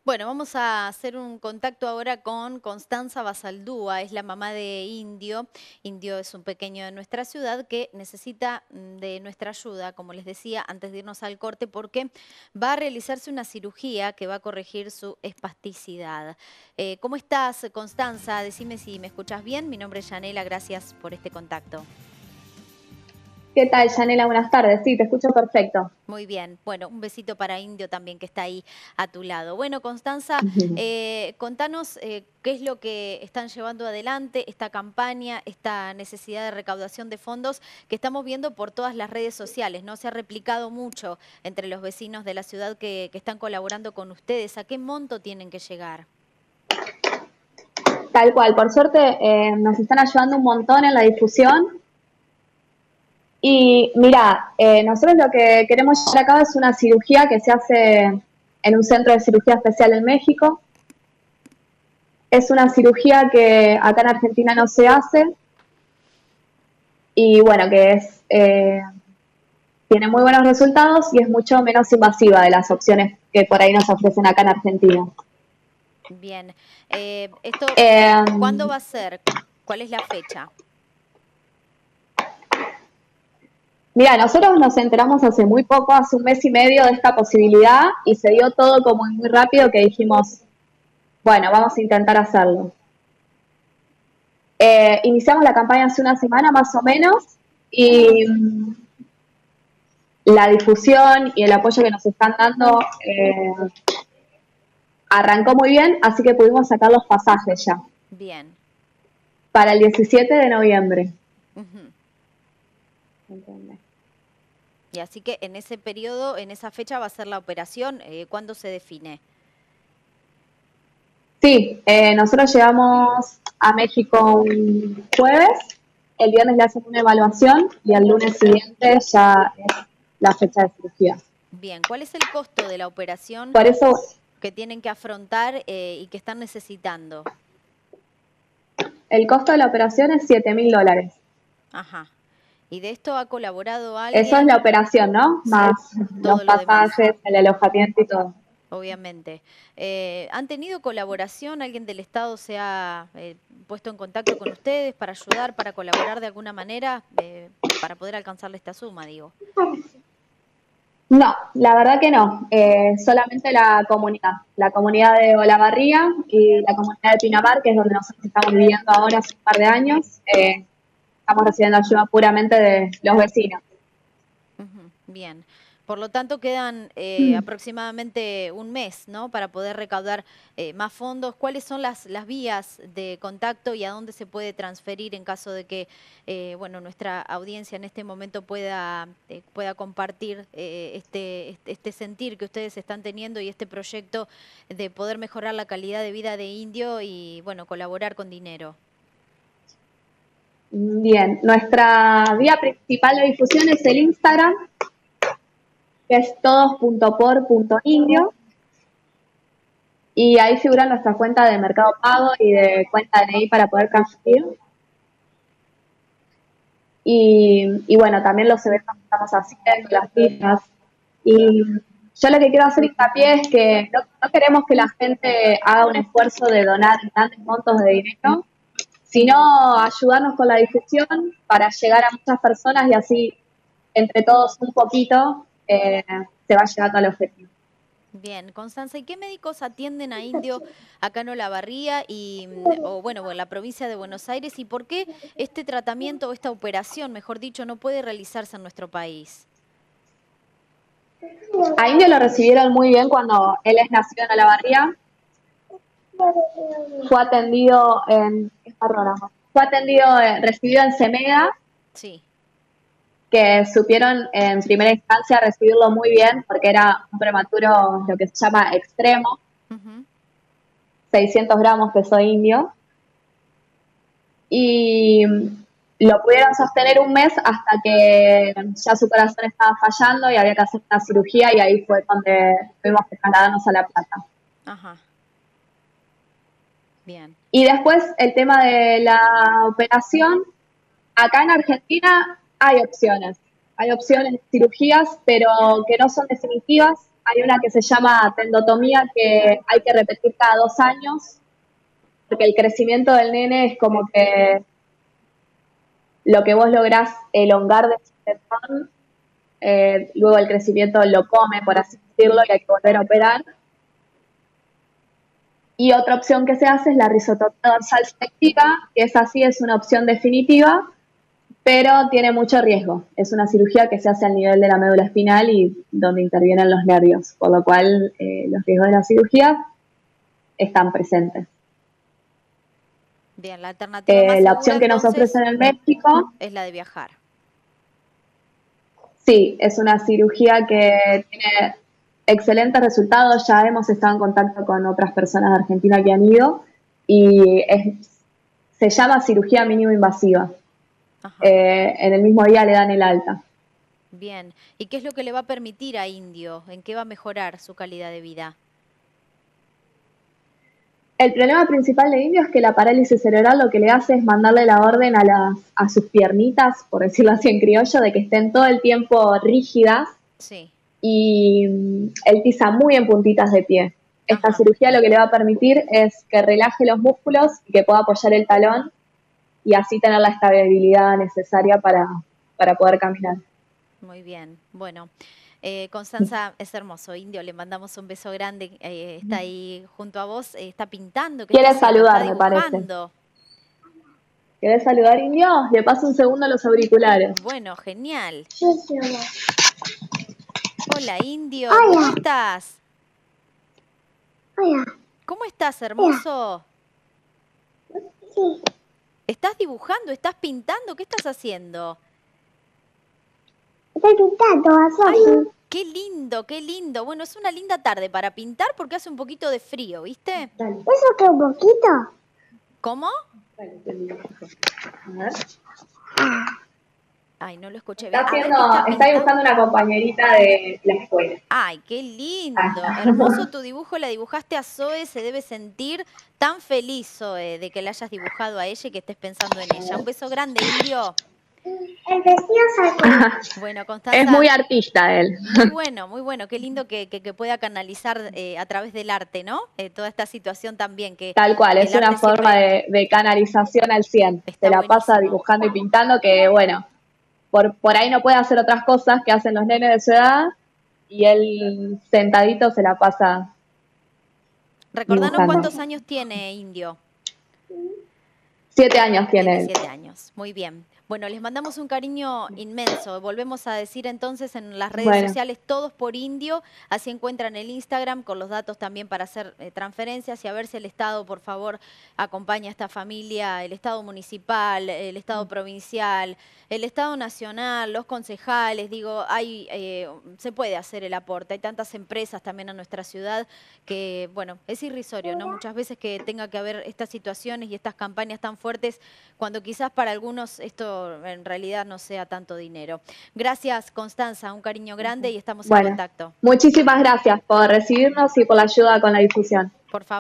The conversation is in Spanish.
Bueno, vamos a hacer un contacto ahora con Constanza Basaldúa, es la mamá de Indio. Indio es un pequeño de nuestra ciudad que necesita de nuestra ayuda, como les decía, antes de irnos al corte, porque va a realizarse una cirugía que va a corregir su espasticidad. ¿Cómo estás, Constanza? Decime si me escuchas bien. Mi nombre es Yanela, gracias por este contacto. ¿Qué tal, Yanela? Buenas tardes. Sí, te escucho perfecto. Muy bien. Bueno, un besito para Indio también que está ahí a tu lado. Bueno, Constanza, contanos qué es lo que están llevando adelante esta campaña, esta necesidad de recaudación de fondos que estamos viendo por todas las redes sociales, ¿no? Se ha replicado mucho entre los vecinos de la ciudad que están colaborando con ustedes. ¿A qué monto tienen que llegar? Tal cual, por suerte nos están ayudando un montón en la difusión. Y mira, nosotros lo que queremos llevar a cabo es una cirugía que se hace en un centro de cirugía especial en México. Es una cirugía que acá en Argentina no se hace y bueno, tiene muy buenos resultados y es mucho menos invasiva de las opciones que por ahí nos ofrecen acá en Argentina. Bien. Esto, Eh, ¿cuándo va a ser? ¿Cuál es la fecha? Mira, nosotros nos enteramos hace muy poco, hace un mes y medio de esta posibilidad y se dio todo como muy rápido que dijimos, bueno, vamos a intentar hacerlo. Iniciamos la campaña hace una semana más o menos y la difusión y el apoyo que nos están dando arrancó muy bien, así que pudimos sacar los pasajes ya Bien. para el 17 de noviembre. Ujú. ¿Entendés? Y así que en ese periodo, en esa fecha va a ser la operación. ¿Cuándo se define? Sí, nosotros llegamos a México un jueves, el viernes le hacen una evaluación y el lunes siguiente ya es la fecha de cirugía. Bien, ¿cuál es el costo de la operación Por eso que tienen que afrontar y que están necesitando? el costo de la operación es $7.000. Ajá. ¿Y de esto ha colaborado Eso es la alguien? operación, ¿no? Sí, Más los todo lo demás, pasajes, el alojamiento y todo. obviamente. ¿Han tenido colaboración? ¿Alguien del Estado se ha puesto en contacto con ustedes para ayudar, para colaborar de alguna manera, para poder alcanzarle esta suma, digo? No, la verdad que no. Solamente la comunidad de Olavarría y la comunidad de Pinamar, que es donde nosotros estamos viviendo ahora hace un par de años. Estamos recibiendo ayuda puramente de los vecinos. Ujú. Bien. Por lo tanto, quedan aproximadamente un mes, ¿no? Para poder recaudar más fondos. ¿Cuáles son las vías de contacto y a dónde se puede transferir en caso de que, bueno, nuestra audiencia en este momento pueda compartir este sentir que ustedes están teniendo y este proyecto de poder mejorar la calidad de vida de Indio y, bueno, colaborar con dinero? Bien, nuestra vía principal de difusión es el Instagram, que es todos.por.indio, y ahí figura nuestra cuenta de Mercado Pago y de cuenta DNI para poder transferir. Y bueno, también los eventos que estamos haciendo, las citas. Y yo lo que quiero hacer hincapié es que no queremos que la gente haga un esfuerzo de donar grandes montos de dinero, sino ayudarnos con la difusión para llegar a muchas personas y así, entre todos un poquito, se va llegando al objetivo. Bien, Constanza, ¿y qué médicos atienden a Indio acá en Olavarría y, o bueno, en la provincia de Buenos Aires? ¿Y por qué este tratamiento o esta operación, mejor dicho, no puede realizarse en nuestro país? A Indio lo recibieron muy bien cuando él es nacido en Olavarría. Fue atendido en... Fue atendido, recibido en Semega, Sí. que supieron en primera instancia recibirlo muy bien porque era un prematuro, lo que se llama extremo, Ujú. 600 gramos pesó Indio, y lo pudieron sostener un mes hasta que ya su corazón estaba fallando y había que hacer una cirugía y ahí fue donde tuvimos que trasladarnos a La Plata. Ajá, bien. Y después el tema de la operación, acá en Argentina hay opciones de cirugías, pero que no son definitivas. hay una que se llama tendotomía que hay que repetir cada 2 años, porque el crecimiento del nene es como que lo que vos lográs elongar de tendón, luego el crecimiento lo come, por así decirlo, y hay que volver a operar. Y otra opción que se hace es la risotomía dorsal selectiva, que es así, es una opción definitiva, pero tiene mucho riesgo. Es una cirugía que se hace al nivel de la médula espinal y donde intervienen los nervios, por lo cual los riesgos de la cirugía están presentes. Bien, la alternativa más la segura, opción que nos entonces, ofrecen en México es la de viajar. sí, es una cirugía que tiene excelentes resultados. Ya hemos estado en contacto con otras personas de Argentina que han ido y se llama cirugía mínimo invasiva. En el mismo día le dan el alta. Bien. ¿Y qué es lo que le va a permitir a Indio? ¿En qué va a mejorar su calidad de vida? El problema principal de Indio es que la parálisis cerebral lo que le hace es mandarle la orden a sus piernitas, por decirlo así en criollo, de que estén todo el tiempo rígidas. Sí. Y él pisa muy en puntitas de pie. Esta cirugía lo que le va a permitir es que relaje los músculos y que pueda apoyar el talón y así tener la estabilidad necesaria para poder caminar. Muy bien. Bueno, Constanza, es hermoso. Indio, le mandamos un beso grande. Está ahí junto a vos, está pintando. Quiere saludar, me parece. ¿Querés saludar, Indio? Le paso un segundo a los auriculares. Bueno, genial. Yo quiero. Hola, Indio. Hola. ¿Cómo estás? Hola. ¿Cómo estás, hermoso? Sí. ¿Estás dibujando? ¿Estás pintando? ¿Qué estás haciendo? Estoy pintando, así. Qué lindo, qué lindo. Bueno, es una linda tarde para pintar porque hace un poquito de frío, ¿viste? ¿Eso qué un poquito? ¿Cómo? A ver. Ay, no lo escuché bien. Está dibujando una compañerita de la escuela. Ay, qué lindo. Hermoso tu dibujo. La dibujaste a Zoe. Se debe sentir tan feliz, Zoe, de que la hayas dibujado a ella y que estés pensando en ella. Un beso grande, Indio. El vestido sacó. Bueno, Constanza. Es muy artista él. Muy bueno, muy bueno. Qué lindo que pueda canalizar a través del arte, ¿no? Toda esta situación también. Tal cual, es una forma de canalización al 100. Se la pasa dibujando y pintando que, bueno, por ahí no puede hacer otras cosas que hacen los nenes de su edad y él sentadito se la pasa. Recordanos dibujando. ¿Cuántos años tiene Indio? 7 años tiene. 7 años, muy bien. Bueno, les mandamos un cariño inmenso. Volvemos a decir entonces en las redes sociales, todos por Indio. Así encuentran el Instagram con los datos también para hacer transferencias y a ver si el Estado, por favor, acompaña a esta familia, el Estado municipal, el Estado provincial, el Estado nacional, los concejales. Digo, se puede hacer el aporte. Hay tantas empresas también en nuestra ciudad que, bueno, es irrisorio, ¿no? Muchas veces que tenga que haber estas situaciones y estas campañas tan fuertes cuando quizás para algunos esto en realidad no sea tanto dinero. Gracias, Constanza, un cariño grande y estamos en contacto. Muchísimas gracias por recibirnos y por la ayuda con la difusión. Por favor.